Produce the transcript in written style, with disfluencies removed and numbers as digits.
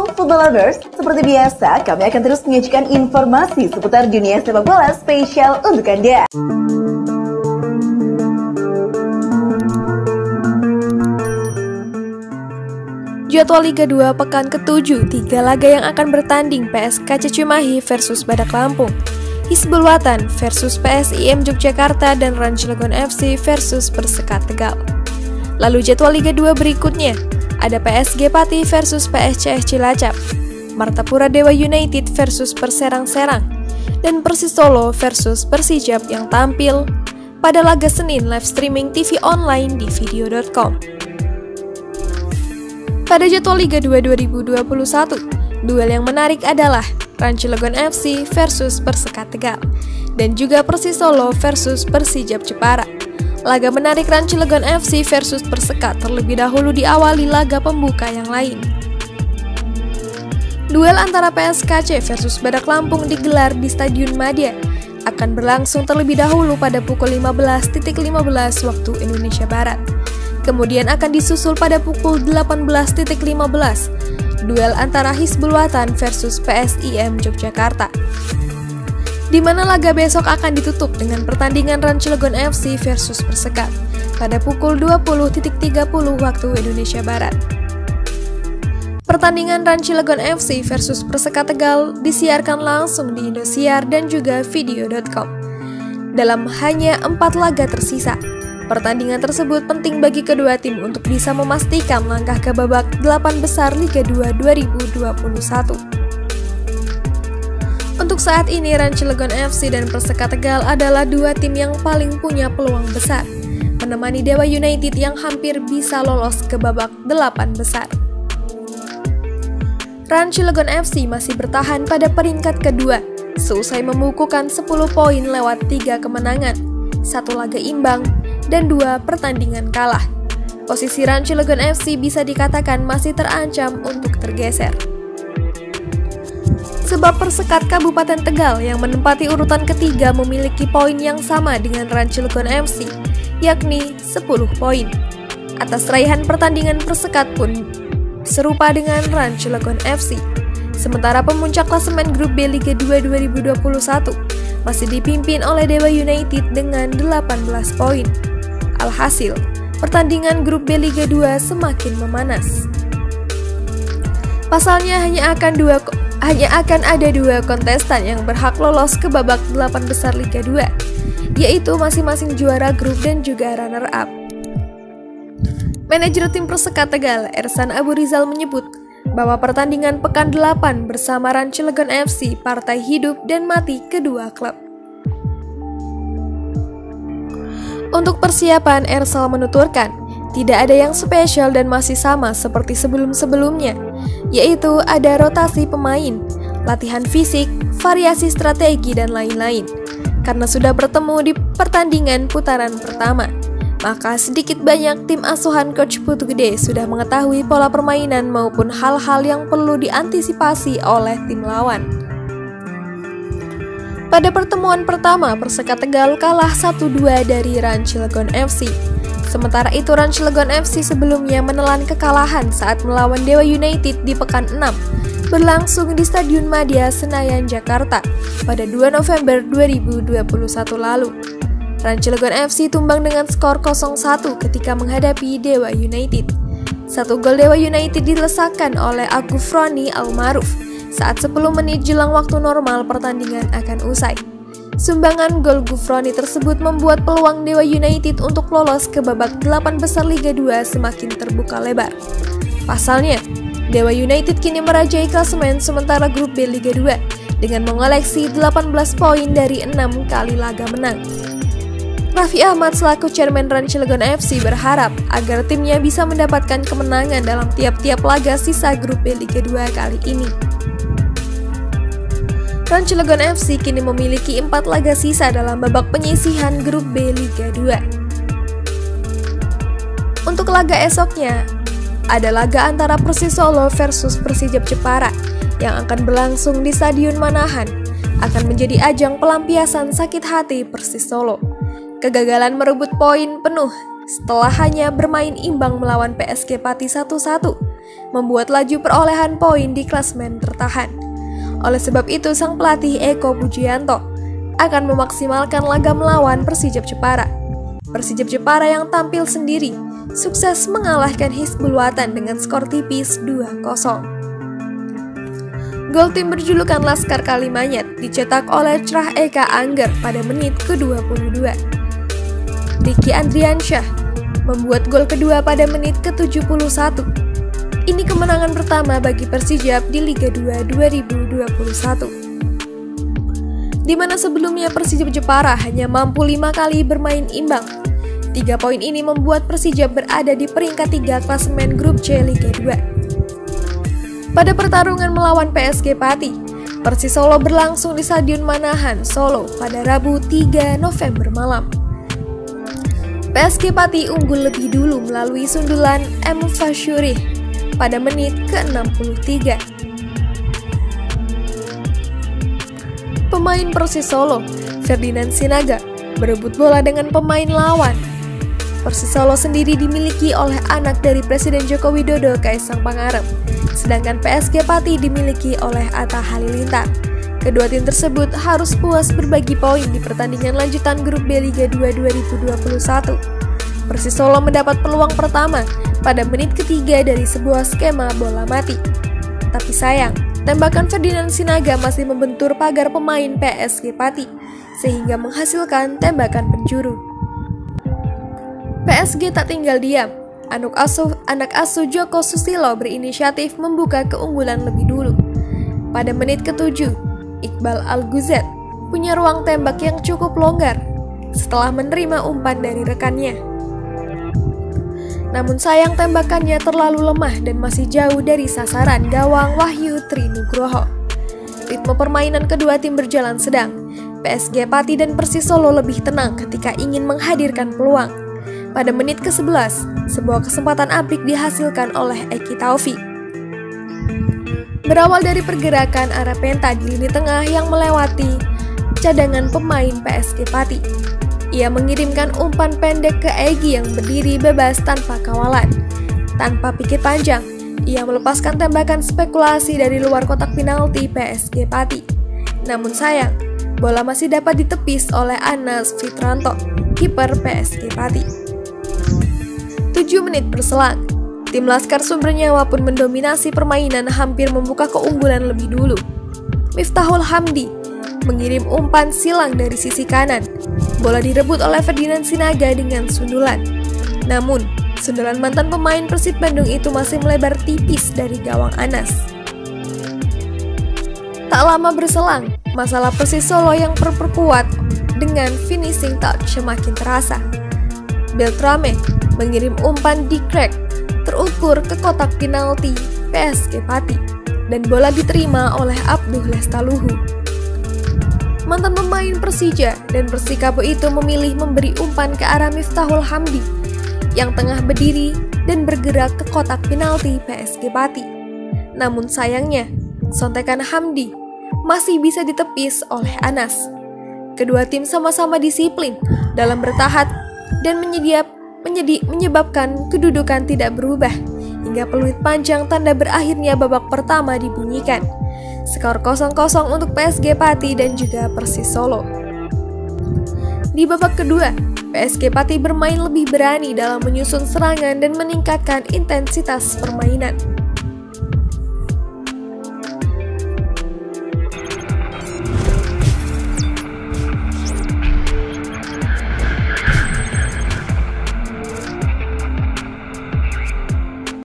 Football Lovers, seperti biasa kami akan terus menyajikan informasi seputar dunia sepak bola spesial untuk Anda. Jadwal Liga 2 pekan ke-7, 3 laga yang akan bertanding: PSKC Cimahi versus Badak Lampung, Hizbul Wathan versus PSIM Yogyakarta, dan Rancilekon FC versus Persekat Tegal. Lalu jadwal Liga 2 berikutnya, ada PSG Pati versus PSCS Cilacap, Martapura Dewa United versus Perserang Serang, dan Persis Solo versus Persijap yang tampil pada laga Senin live streaming TV online di video.com. Pada jadwal Liga 2 2021, duel yang menarik adalah Rancilekon FC versus Persekat Tegal, dan juga Persis Solo versus Persijap Jepara. Laga menarik Rancilekon FC versus Persekat terlebih dahulu diawali laga pembuka yang lain. Duel antara PSKC versus Badak Lampung digelar di Stadion Madia akan berlangsung terlebih dahulu pada pukul 15.15 waktu Indonesia Barat. Kemudian akan disusul pada pukul 18.15 duel antara Hizbul Wathan versus PSIM Yogyakarta, di mana laga besok akan ditutup dengan pertandingan Rancilekon FC versus Persekat pada pukul 20.30 waktu Indonesia Barat. Pertandingan Rancilekon FC versus Persekat Tegal disiarkan langsung di Indosiar dan juga video.com. Dalam hanya 4 laga tersisa, pertandingan tersebut penting bagi kedua tim untuk bisa memastikan langkah ke babak 8 besar Liga 2 2021. Untuk saat ini, Rancilekon FC dan Persekat Tegal adalah dua tim yang paling punya peluang besar, menemani Dewa United yang hampir bisa lolos ke babak 8 besar. Rancilekon FC masih bertahan pada peringkat kedua, seusai membukukan 10 poin lewat 3 kemenangan, 1 laga imbang, dan 2 pertandingan kalah. Posisi Rancilekon FC bisa dikatakan masih terancam untuk tergeser, sebab Persekat Kabupaten Tegal yang menempati urutan ketiga memiliki poin yang sama dengan Rancilekon FC, yakni 10 poin. Atas raihan pertandingan, Persekat pun serupa dengan Rancilekon FC. Sementara pemuncak klasemen grup B Liga 2 2021 masih dipimpin oleh Dewa United dengan 18 poin. Alhasil, pertandingan grup B Liga 2 semakin memanas. Pasalnya hanya akan ada 2 kontestan yang berhak lolos ke babak 8 besar Liga 2, yaitu masing-masing juara grup dan juga runner-up. Manajer tim Persekat Tegal, Ersan Abu Rizal, menyebut bahwa pertandingan pekan 8 bersama Rancilekon FC partai hidup dan mati kedua klub. Untuk persiapan, Ersal menuturkan, tidak ada yang spesial dan masih sama seperti sebelum-sebelumnya, yaitu ada rotasi pemain, latihan fisik, variasi strategi, dan lain-lain. Karena sudah bertemu di pertandingan putaran pertama, maka sedikit banyak tim asuhan Coach Putu Gede sudah mengetahui pola permainan maupun hal-hal yang perlu diantisipasi oleh tim lawan. Pada pertemuan pertama, Persekat Tegal kalah 1-2 dari Rancilekon FC. Sementara itu, Rancilekon FC sebelumnya menelan kekalahan saat melawan Dewa United di pekan 6, berlangsung di Stadion Madia, Senayan, Jakarta pada 2 November 2021 lalu. Rancilekon FC tumbang dengan skor 0-1 ketika menghadapi Dewa United. 1 gol Dewa United dilesakkan oleh Agufroni Almaruf saat 10 menit jelang waktu normal pertandingan akan usai. Sumbangan gol Gufroni tersebut membuat peluang Dewa United untuk lolos ke babak 8 besar Liga 2 semakin terbuka lebar. Pasalnya, Dewa United kini merajai klasemen sementara grup B Liga 2 dengan mengoleksi 18 poin dari 6 kali laga menang. Raffi Ahmad selaku chairman Rancilekon FC berharap agar timnya bisa mendapatkan kemenangan dalam tiap-tiap laga sisa grup B Liga 2 kali ini. Rancilekon FC kini memiliki 4 laga sisa dalam babak penyisihan grup B Liga 2. Untuk laga esoknya, ada laga antara Persis Solo versus Persijap Jepara yang akan berlangsung di Stadion Manahan. Akan menjadi ajang pelampiasan sakit hati Persis Solo. Kegagalan merebut poin penuh setelah hanya bermain imbang melawan PSG Pati 1-1 membuat laju perolehan poin di klasemen tertahan. Oleh sebab itu, sang pelatih Eko Pujianto akan memaksimalkan laga melawan Persijap Jepara. Persijap Jepara yang tampil sendiri sukses mengalahkan Hizbul Wathan dengan skor tipis 2-0. Gol tim berjulukan Laskar Kalimanyat dicetak oleh Trah Eka Angger pada menit ke-22. Ricky Andriansyah membuat gol kedua pada menit ke-71. Ini kemenangan pertama bagi Persijap di Liga 2 2021. Di mana sebelumnya Persijap Jepara hanya mampu 5 kali bermain imbang. 3 poin ini membuat Persijap berada di peringkat 3 klasemen grup C Liga 2. Pada pertarungan melawan PSG Pati, Persis Solo berlangsung di Stadion Manahan, Solo pada Rabu 3 November malam. PSG Pati unggul lebih dulu melalui sundulan M. Fashuri pada menit ke-63. Pemain Persis Solo, Ferdinand Sinaga, berebut bola dengan pemain lawan. Persis Solo sendiri dimiliki oleh anak dari Presiden Joko Widodo, Kaisang Pangarep, sedangkan PSG Pati dimiliki oleh Atta Halilintar. Kedua tim tersebut harus puas berbagi poin di pertandingan lanjutan grup B Liga 2 2021. Persis Solo mendapat peluang pertama pada menit ketiga dari sebuah skema bola mati. Tapi sayang, tembakan Ferdinand Sinaga masih membentur pagar pemain PSG Pati, sehingga menghasilkan tembakan penjuru. PSG tak tinggal diam. Anak asuh Joko Susilo berinisiatif membuka keunggulan lebih dulu. Pada menit ke-7, Iqbal Al-Ghuzat punya ruang tembak yang cukup longgar setelah menerima umpan dari rekannya. Namun sayang tembakannya terlalu lemah dan masih jauh dari sasaran gawang Wahyu Trinugroho. Ritme permainan kedua tim berjalan sedang. PSG Pati dan Persis Solo lebih tenang ketika ingin menghadirkan peluang. Pada menit ke-11, sebuah kesempatan apik dihasilkan oleh Eki Taufik. Berawal dari pergerakan Arapenta di lini tengah yang melewati cadangan pemain PSG Pati. Ia mengirimkan umpan pendek ke Egy yang berdiri bebas tanpa kawalan. Tanpa pikir panjang, ia melepaskan tembakan spekulasi dari luar kotak penalti PSG Pati. Namun sayang, bola masih dapat ditepis oleh Anas Fitranto, kiper PSG Pati. 7 menit berselang, tim Laskar Sumber Nyawa pun mendominasi permainan hampir membuka keunggulan lebih dulu. Miftahul Hamdi mengirim umpan silang dari sisi kanan. Bola direbut oleh Ferdinand Sinaga dengan sundulan. Namun, sundulan mantan pemain Persib Bandung itu masih melebar tipis dari gawang Anas. Tak lama berselang, masalah Persis Solo yang perkuat dengan finishing touch semakin terasa. Beltrame mengirim umpan di crack terukur ke kotak penalti PSG Pati dan bola diterima oleh Abduh Lestaluhu. Mantan pemain Persija dan Persikabo itu memilih memberi umpan ke arah Miftahul Hamdi yang tengah berdiri dan bergerak ke kotak penalti PSG Pati. Namun sayangnya, sontekan Hamdi masih bisa ditepis oleh Anas. Kedua tim sama-sama disiplin dalam bertahan dan menyebabkan kedudukan tidak berubah hingga peluit panjang tanda berakhirnya babak pertama dibunyikan. Skor 0-0 untuk PSG Pati dan juga Persis Solo. Di babak kedua, PSG Pati bermain lebih berani dalam menyusun serangan dan meningkatkan intensitas permainan.